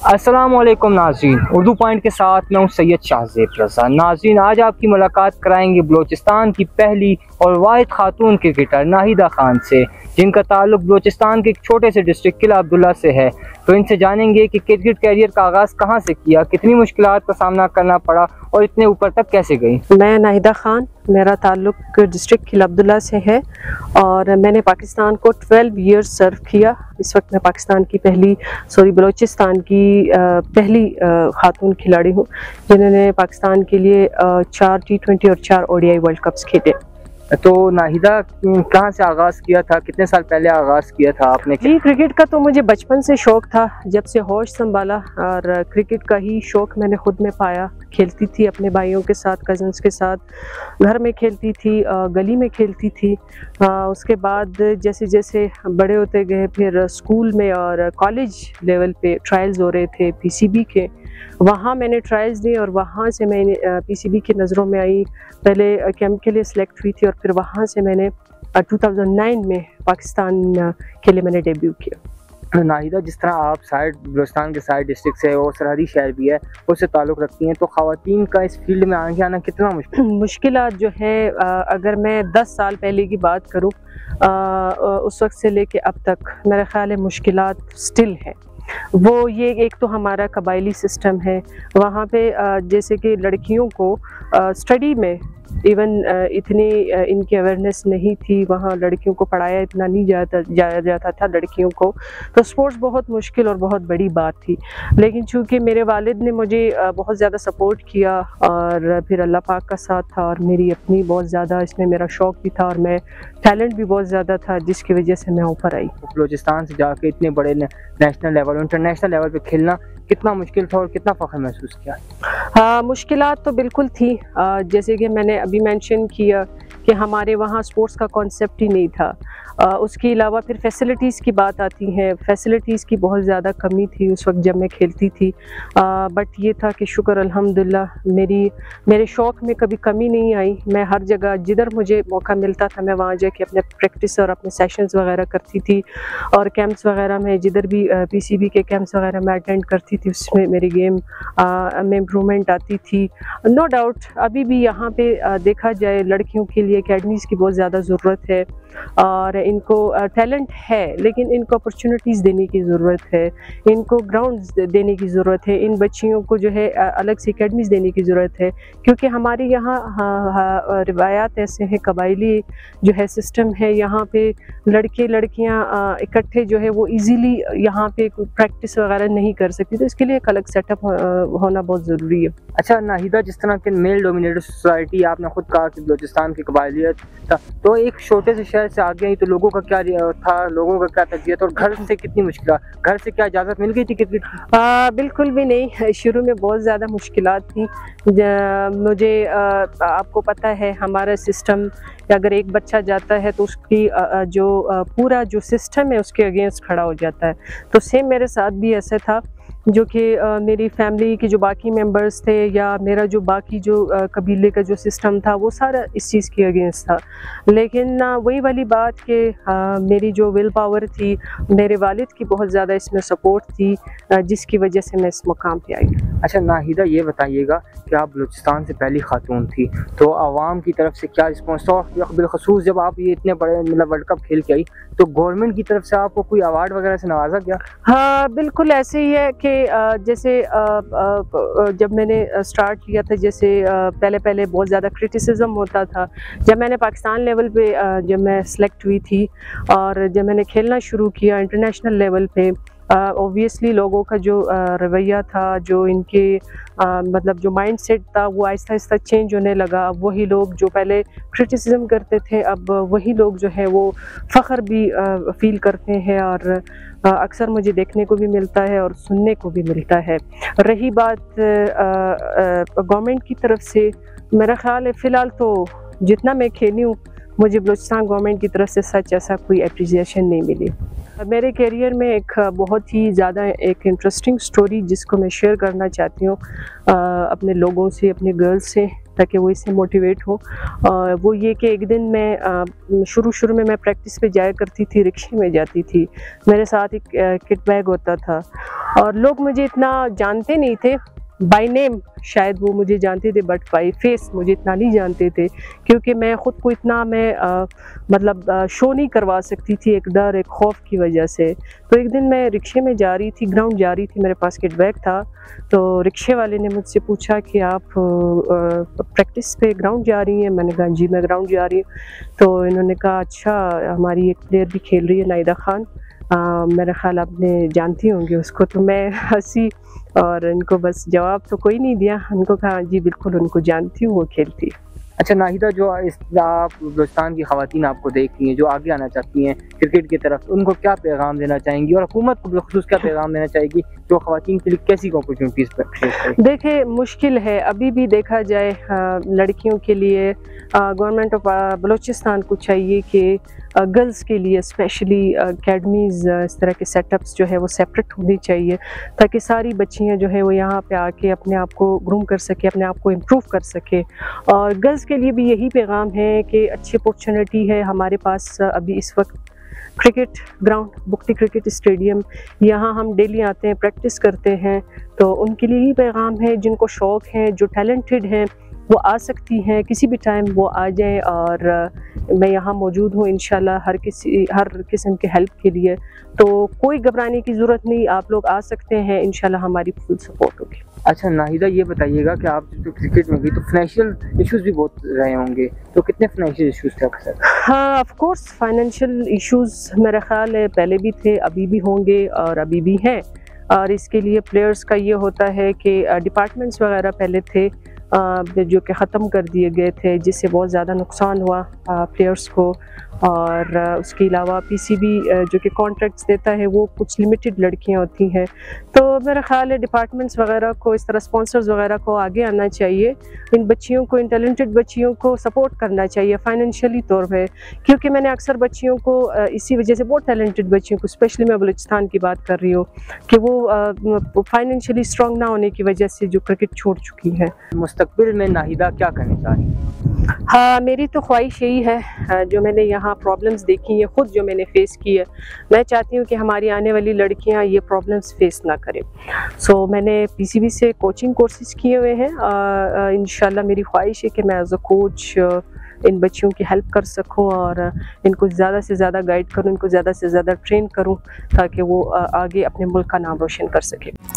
अस्सलामुअलैकुम नाज़रीन, उर्दू पॉइंट के साथ मैं हूँ सैयद शाहज़ेब रज़ा। नाज़रीन, आज आपकी मुलाकात कराएंगे बलूचिस्तान की पहली और वाहिद खातून क्रिकेटर नाहिदा खान से, जिनका ताल्लुक बलूचिस्तान के एक छोटे से डिस्ट्रिक्ट किला अब्दुल्ला से है। तो इनसे जानेंगे कि क्रिकेट कैरियर का आगाज़ कहाँ से किया, कितनी मुश्किलात का सामना करना पड़ा और इतने ऊपर तक कैसे गई। मैं नाहिदा खान, मेरा ताल्लुक डिस्ट्रिक्ट किला अब्दुल्ला से है और मैंने पाकिस्तान को 12 ईयर्स सर्व किया। इस वक्त मैं पाकिस्तान की बलूचिस्तान की पहली खातून खिलाड़ी हूँ जिन्होंने पाकिस्तान के लिए 4 T20 और 4 ODI वर्ल्ड कप्स खेले। तो नाहिदा, कहाँ से आगाज़ किया था, कितने साल पहले आगाज़ किया था आपने? जी, क्रिकेट का तो मुझे बचपन से शौक़ था, जब से होश संभाला, और क्रिकेट का ही शौक़ मैंने खुद में पाया। खेलती थी अपने भाइयों के साथ, कज़न्स के साथ, घर में खेलती थी, गली में खेलती थी। उसके बाद जैसे जैसे बड़े होते गए, फिर स्कूल में और कॉलेज लेवल पे ट्रायल्स हो रहे थे PCB के, वहाँ मैंने ट्रायल्स दी और वहाँ से मैंने PCB की नज़रों में आई। पहले कैंप के लिए सिलेक्ट हुई थी और फिर वहाँ से मैंने 2009 में पाकिस्तान के लिए मैंने डेब्यू किया। नाहिदा, जिस तरह आप बलूचिस्तान के साइड डिस्ट्रिक्ट से और सरहदी शहर भी है, उससे ताल्लुक़ रखती हैं, तो ख़वातीन का इस फील्ड में आगे आना कितना मुश्किलात जो है, अगर मैं 10 साल पहले की बात करूँ, उस वक्त से लेके अब तक मेरा ख्याल है मुश्किलात स्टिल है। वो ये एक तो हमारा कबायली सिस्टम है, वहाँ पे जैसे कि लड़कियों को स्टडी में इवन इतनी इनकी अवेयरनेस नहीं थी, वहाँ लड़कियों को पढ़ाया इतना नहीं जाया जाता था लड़कियों को, तो स्पोर्ट्स बहुत मुश्किल और बहुत बड़ी बात थी। लेकिन चूँकि मेरे वालिद ने मुझे बहुत ज़्यादा सपोर्ट किया और फिर अल्लाह पाक का साथ था और मेरी अपनी बहुत ज़्यादा इसमें मेरा शौक़ भी था और मैं टैलेंट भी बहुत ज़्यादा था, जिसकी वजह से मैं ऊपर आई। बलूचिस्तान से जाके इतने बड़े नेशनल लेवल, इंटरनेशनल लेवल पे खेलना कितना मुश्किल था और कितना फ़ख्र महसूस किया? हाँ, मुश्किलात तो बिल्कुल थी। जैसे कि मैंने अभी मेंशन किया कि हमारे वहाँ स्पोर्ट्स का कॉन्सेप्ट ही नहीं था। उसके अलावा फिर फैसिलिटीज़ की बात आती है, फैसिलिटीज़ की बहुत ज़्यादा कमी थी उस वक्त जब मैं खेलती थी। बट ये था कि शुक्र अल्हम्दुलिल्लाह मेरे शौक़ में कभी कमी नहीं आई। मैं हर जगह जिधर मुझे मौका मिलता था मैं वहाँ जाके अपने प्रैक्टिस और अपने सेशंस वगैरह करती थी, और कैंप्स वगैरह में जिधर भी PCB के कैंप्स वगैरह मैं अटेंड करती थी, उसमें मेरी गेम में इम्प्रूवमेंट आती थी। नो डाउट अभी भी यहाँ पे देखा जाए लड़कियों के लिए एकेडमीज़ की बहुत ज़्यादा ज़रूरत है और इनको टैलेंट है, लेकिन इनको अपॉर्चुनिटीज़ देने की ज़रूरत है, इनको ग्राउंड्स देने की ज़रूरत है, इन बच्चियों को जो है अलग से एकेडमीज़ देने की ज़रूरत है। क्योंकि हमारे यहाँ रिवायात ऐसे हैं, कबायली जो है सिस्टम है, यहाँ पे लड़के लड़कियाँ इकट्ठे जो है वो इजीली यहाँ पे प्रैक्टिस वगैरह नहीं कर सकती, तो इसके लिए एक अलग सेटअप होना बहुत ज़रूरी है। अच्छा नाहिदा, जिस तरह के मेल डोमिनेटेड सोसाइटी, आपने खुद कहा कि बलूचिस्तान की कबायलियत था, तो एक छोटे से शहर से आगे आई तो लोगों का क्या था, लोगों का क्या तबीयत, और घर से कितनी मुश्किल, घर से क्या इजाज़त मिल गई थी क्रिकेट? बिल्कुल भी नहीं, शुरू में बहुत ज़्यादा मुश्किलात थी। मुझे आपको पता है हमारा सिस्टम, अगर एक बच्चा जाता है तो उसकी जो पूरा जो सिस्टम है उसके अगेंस्ट खड़ा हो जाता है। तो सेम मेरे साथ भी ऐसा था, जो कि मेरी फैमिली के जो बाकी मेंबर्स थे या मेरा जो बाकी जो कबीले का जो सिस्टम था वो सारा इस चीज़ के अगेंस्ट था। लेकिन वही वाली बात कि मेरी जो विल पावर थी, मेरे वालिद की बहुत ज़्यादा इसमें सपोर्ट थी, जिसकी वजह से मैं इस मुकाम पे आई। अच्छा नाहिदा, ये बताइएगा कि आप बलूचिस्तान से पहली खातून थी, तो आवाम की तरफ से क्या रिस्पॉन्स था? बिलखसूस जब आप ये इतने बड़े मतलब वर्ल्ड कप खेल के आई, तो गवर्नमेंट की तरफ से आपको कोई अवार्ड वगैरह से नवाजा गया? हाँ, बिल्कुल ऐसे ही है कि जैसे जब मैंने स्टार्ट किया था, जैसे पहले बहुत ज़्यादा क्रिटिसिज्म होता था। जब मैंने पाकिस्तान लेवल पे जब मैं सेलेक्ट हुई थी और जब मैंने खेलना शुरू किया इंटरनेशनल लेवल पे, ऑब्वियसली लोगों का जो रवैया था, जो इनके मतलब जो माइंडसेट था, वो आहिस्ता आहिस्ता चेंज होने लगा। अब वही लोग जो पहले क्रिटिसिज्म करते थे, अब वही लोग जो है वो फ़ख्र भी फील करते हैं, और अक्सर मुझे देखने को भी मिलता है और सुनने को भी मिलता है। रही बात गवर्नमेंट की तरफ से, मेरा ख़्याल है फ़िलहाल तो जितना मैं खेली हूँ, मुझे बलूचिस्तान गवर्नमेंट की तरफ से सच ऐसा कोई एप्रिसिएशन नहीं मिली। मेरे करियर में एक बहुत ही ज़्यादा एक इंटरेस्टिंग स्टोरी जिसको मैं शेयर करना चाहती हूँ अपने लोगों से, अपने गर्ल्स से, ताकि वो इससे मोटिवेट हो। वो ये कि एक दिन मैं शुरू में मैं प्रैक्टिस पे जाया करती थी, रिक्शे में जाती थी, मेरे साथ एक किट बैग होता था, और लोग मुझे इतना जानते नहीं थे, बाय नेम शायद वो मुझे जानते थे, बट बाय फेस मुझे इतना नहीं जानते थे, क्योंकि मैं ख़ुद को इतना मतलब शो नहीं करवा सकती थी, एक डर एक खौफ की वजह से। तो एक दिन मैं रिक्शे में जा रही थी, ग्राउंड जा रही थी, मेरे पास किट बैग था, तो रिक्शे वाले ने मुझसे पूछा कि आप प्रैक्टिस पे ग्राउंड जा रही हैं? मैंने कहा जी मैं ग्राउंड जा रही हूँ। तो इन्होंने कहा अच्छा, हमारी एक प्लेयर भी खेल रही है नाहिदा खान, मेरा ख्याल आपने जानती होंगी उसको। तो मैं हंसी और इनको बस जवाब तो कोई नहीं दिया, उनको कहा जी बिल्कुल उनको जानती हूँ, वो खेलती है। अच्छा नाहिदा, जो इस आप बलूचिस्तान की ख़वातीन आपको देख रही हैं जो आगे आना चाहती हैं क्रिकेट की तरफ, उनको क्या पैगाम देना चाहेंगी और हुकूमत को बिलखुसूस क्या पैगाम देना चाहेगी जो ख़वातीन के लिए कैसी अपॉर्चुनिटीज़ पर? देखिए मुश्किल है, अभी भी देखा जाए लड़कियों के लिए गवर्नमेंट ऑफ बलूचिस्तान को चाहिए कि गर्ल्स के लिए स्पेशली अकेडमीज़, इस तरह के सेटअप्स जो है वो सेपरेट होनी चाहिए, ताकि सारी बच्चियां जो है वो यहाँ पे आके अपने आप को ग्रूम कर सके, अपने आप को इम्प्रूव कर सके। और गर्ल्स के लिए भी यही पैगाम है कि अच्छी अपॉर्चुनिटी है हमारे पास अभी इस वक्त cricket ground, Bugti cricket stadium, यहाँ हम डेली आते हैं, प्रैक्टिस करते हैं। तो उनके लिए ही पैगाम है, जिनको शौक़ है, जो टैलेंटेड हैं, वो आ सकती हैं, किसी भी टाइम वो आ जाएं। और मैं यहाँ मौजूद हूँ इंशाल्लाह हर किस्म के हेल्प के लिए। तो कोई घबराने की ज़रूरत नहीं, आप लोग आ सकते हैं, इंशाल्लाह हमारी फुल सपोर्ट होगी। अच्छा नाहिदा, ये बताइएगा कि आप जो क्रिकेट में गई तो फाइनेंशियल इश्यूज भी बहुत रहे होंगे, तो कितने फाइनेंशियल इश्यूज थे आपके साथ? हाँ ऑफ कोर्स, फाइनेंशियल इश्यूज मेरा ख्याल है पहले भी थे, अभी भी होंगे और अभी भी हैं। और इसके लिए प्लेयर्स का ये होता है कि डिपार्टमेंट्स वगैरह पहले थे जो कि ख़त्म कर दिए गए थे, जिससे बहुत ज़्यादा नुकसान हुआ प्लेयर्स को। और उसके अलावा पीसीबी जो कि कॉन्ट्रैक्ट्स देता है वो कुछ लिमिटेड लड़कियां होती हैं। तो मेरा ख्याल है डिपार्टमेंट्स वगैरह को, इस तरह स्पॉन्सर्स वगैरह को आगे आना चाहिए, इन बच्चियों को, इन टैलेंटेड बच्चियों को सपोर्ट करना चाहिए फाइनेंशियली तौर पे, क्योंकि मैंने अक्सर बच्चियों को इसी वजह से, बहुत टैलेंटेड बच्चियों को, स्पेशली मैं बलूचिस्तान की बात कर रही हूँ, कि वो फाइनेंशियली स्ट्रॉन्ग ना होने की वजह से जो क्रिकेट छोड़ चुकी हैं। मुस्तकबिल में नाहिदा क्या करना चाह रही है? हाँ मेरी तो ख्वाहिश यही है, जो मैंने यहाँ प्रॉब्लम्स देखी हैं, ख़ुद जो मैंने फ़ेस की है, मैं चाहती हूँ कि हमारी आने वाली लड़कियाँ ये प्रॉब्लम्स फेस ना करें। सो मैंने पीसीबी से कोचिंग कोर्सेज़ किए हुए हैं, इंशाल्लाह मेरी ख्वाहिश है कि मैं एज अ कोच इन बच्चियों की हेल्प कर सकूं और इनको ज़्यादा से ज़्यादा गाइड करूं, इनको ज़्यादा से ज़्यादा ट्रेन करूं, ताकि वो आगे अपने मुल्क का नाम रोशन कर सके।